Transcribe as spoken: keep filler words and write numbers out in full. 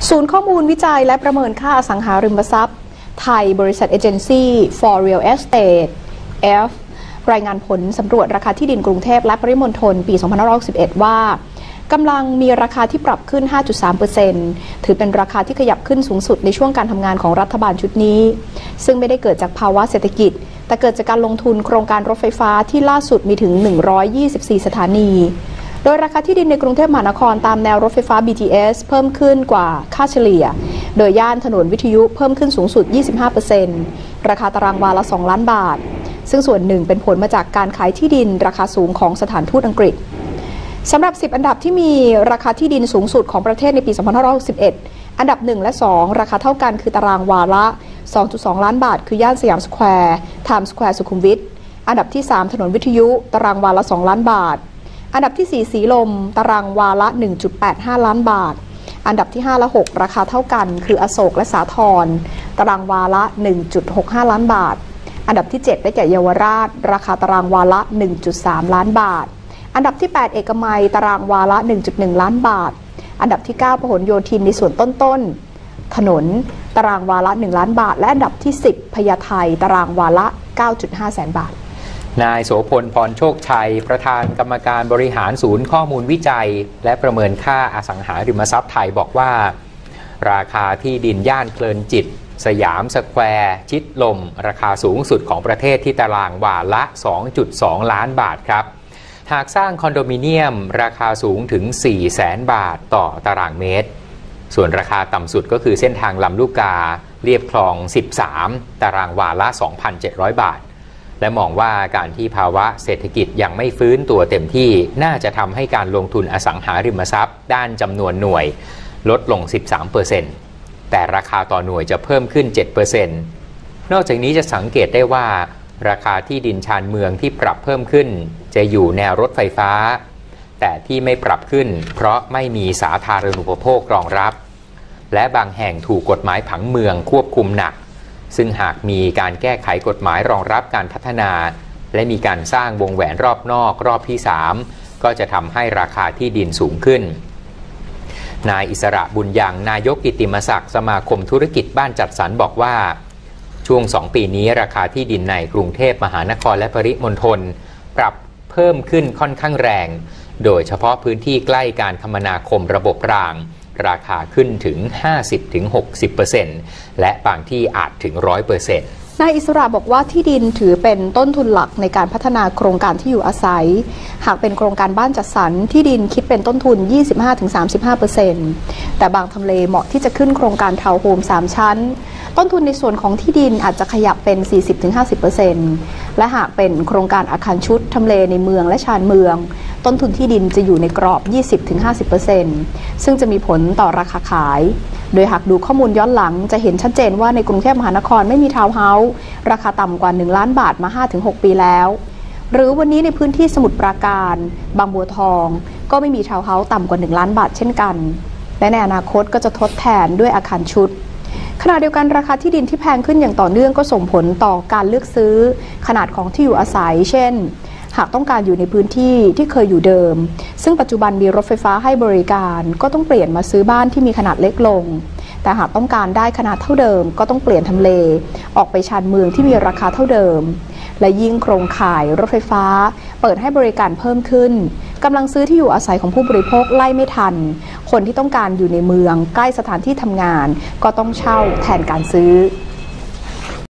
ศูนย์ข้อมูลวิจัยและประเมินค่าอสังหาริมทรัพย์ไทยบริษัท Agency for Real Estate เอฟ รายงานผลสำรวจราคาที่ดินกรุงเทพและปริมณฑลปี สองพันห้าร้อยหกสิบเอ็ด ว่ากำลังมีราคาที่ปรับขึ้น ห้าจุดสามเปอร์เซ็นต์ ถือเป็นราคาที่ขยับขึ้นสูงสุดในช่วงการทำงานของรัฐบาลชุดนี้ซึ่งไม่ได้เกิดจากภาวะเศรษฐกิจแต่เกิดจากการลงทุนโครงการรถไฟฟ้าที่ล่าสุดมีถึงหนึ่งร้อยยี่สิบสี่สถานีโดยราคาที่ดินในกรุงเทพมหานครตามแนวรถไฟฟ้า บี ที เอส เพิ่มขึ้นกว่าค่าเฉลี่ยโดยย่านถนนวิทยุเพิ่มขึ้นสูงสุด ยี่สิบห้าเปอร์เซ็นต์ ราคาตารางวาละสองล้านบาทซึ่งส่วนหนึ่งเป็นผลมาจากการขายที่ดินราคาสูงของสถานทูตอังกฤษสำหรับสิบอันดับที่มีราคาที่ดินสูงสุดของประเทศในปี สองพันห้าร้อยหกสิบเอ็ด อันดับหนึ่งและสองราคาเท่ากันคือตารางวาละ สองจุดสองล้านบาทคือย่านสยามสแควร์ ไทม์สแควร์สุขุมวิทอันดับที่สามถนนวิทยุตารางวาละสองล้านบาทอันดับที่สี่สีลมตารางวาละ หนึ่งจุดแปดห้าล้านบาทอันดับที่ห้าและหกราคาเท่ากันคืออโศกและสาทรตารางวาละ หนึ่งจุดหกห้าล้านบาทอันดับที่เจ็ดได้แก่เยาวราชราคาตารางวาละ หนึ่งจุดสามล้านบาทอันดับที่แปดเอกมัยตารางวาละ หนึ่งจุดหนึ่งล้านบาทอันดับที่เก้าพหลโยธินในส่วนต้นๆถนนตารางวาละหนึ่งล้านบาทและอันดับที่สิบพญาไทตารางวาละ เก้าจุดห้าแสนบาทนายโสพลพรโชคชัยประธานกรรมการบริหารศูนย์ข้อมูลวิจัยและประเมินค่าอสังหาริมทรัพย์ไทยบอกว่าราคาที่ดินย่านเพลินจิตสยามสแควร์ชิดลมราคาสูงสุดของประเทศที่ตารางวาละ สองจุดสอง ล้านบาทครับหากสร้างคอนโดมิเนียมราคาสูงถึง สี่แสนบาทต่อตารางเมตรส่วนราคาต่ำสุดก็คือเส้นทางลำลูกกาเรียบคลองสิบสามตารางวาละ สองพันเจ็ดร้อย บาทและมองว่าการที่ภาวะเศรษฐกิจยังไม่ฟื้นตัวเต็มที่น่าจะทำให้การลงทุนอสังหาริมทรัพย์ด้านจำนวนหน่วยลดลง สิบสามเปอร์เซ็นต์ แต่ราคาต่อหน่วยจะเพิ่มขึ้น เจ็ดเปอร์เซ็นต์ นอกจากนี้จะสังเกตได้ว่าราคาที่ดินชานเมืองที่ปรับเพิ่มขึ้นจะอยู่แนวรถไฟฟ้าแต่ที่ไม่ปรับขึ้นเพราะไม่มีสาธารณูปโภครองรับและบางแห่งถูกกฎหมายผังเมืองควบคุมหนักซึ่งหากมีการแก้ไขกฎหมายรองรับการพัฒนาและมีการสร้างวงแหวนรอบนอกรอบที่สามก็จะทำให้ราคาที่ดินสูงขึ้นนายอิสระบุญยังนายกกิตติมศักดิ์สมาคมธุรกิจบ้านจัดสรรบอกว่าช่วงสองปีนี้ราคาที่ดินในกรุงเทพมหานครและปริมณฑลปรับเพิ่มขึ้นค่อนข้างแรงโดยเฉพาะพื้นที่ใกล้การคมนาคมระบบรางราคาขึ้นถึง ห้าสิบถึงหกสิบเปอร์เซ็นต์ และบางที่อาจถึง หนึ่งร้อยเปอร์เซ็นต์นายอิสระบอกว่าที่ดินถือเป็นต้นทุนหลักในการพัฒนาโครงการที่อยู่อาศัยหากเป็นโครงการบ้านจัดสรรที่ดินคิดเป็นต้นทุน ยี่สิบห้าถึงสามสิบห้าเปอร์เซ็นต์ แต่บางทำเลเหมาะที่จะขึ้นโครงการทาวน์โฮมสามชั้นต้นทุนในส่วนของที่ดินอาจจะขยับเป็น สี่สิบถึงห้าสิบเปอร์เซ็นต์ และหากเป็นโครงการอาคารชุดทำเลในเมืองและชานเมืองต้นทุนที่ดินจะอยู่ในกรอบ ยี่สิบถึงห้าสิบเปอร์เซ็นต์ ซึ่งจะมีผลต่อราคาขายโดยหากดูข้อมูลย้อนหลังจะเห็นชัดเจนว่าในกรุงเทพมหานครไม่มีทาวน์เฮาส์ราคาต่ำกว่าหนึ่งล้านบาทมา ห้าถึงหก ปีแล้วหรือวันนี้ในพื้นที่สมุทรปราการบางบัวทองก็ไม่มีทาวน์เฮาส์ต่ำกว่าหนึ่งล้านบาทเช่นกันและในอนาคตก็จะทดแทนด้วยอาคารชุดขณะเดียวกันราคาที่ดินที่แพงขึ้นอย่างต่อเนื่องก็ส่งผลต่อการเลือกซื้อขนาดของที่อยู่อาศัยเช่นหากต้องการอยู่ในพื้นที่ที่เคยอยู่เดิมซึ่งปัจจุบันมีรถไฟฟ้าให้บริการก็ต้องเปลี่ยนมาซื้อบ้านที่มีขนาดเล็กลงแต่หากต้องการได้ขนาดเท่าเดิมก็ต้องเปลี่ยนทำเลออกไปชานเมืองที่มีราคาเท่าเดิมและยิ่งโครงข่ายรถไฟฟ้าเปิดให้บริการเพิ่มขึ้นกำลังซื้อที่อยู่อาศัยของผู้บริโภคไล่ไม่ทันคนที่ต้องการอยู่ในเมืองใกล้สถานที่ทำงานก็ต้องเช่าแทนการซื้อ